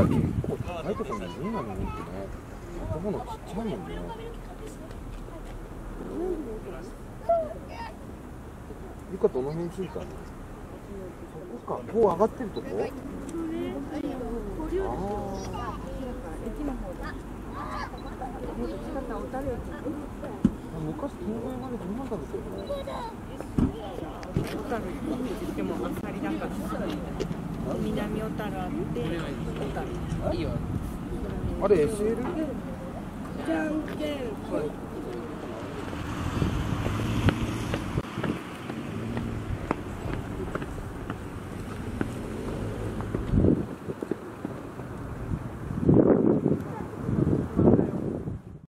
構高いところにみんなの人気ね。建物ちっちゃいもんね。ゆかどの辺着いたの？そこか、こう上がってるとこ？ああ。昔天狗山でどんな食べてるの？ 小樽行ってもあさりだから南小樽あって小樽いいよあれ SL？ じゃんけん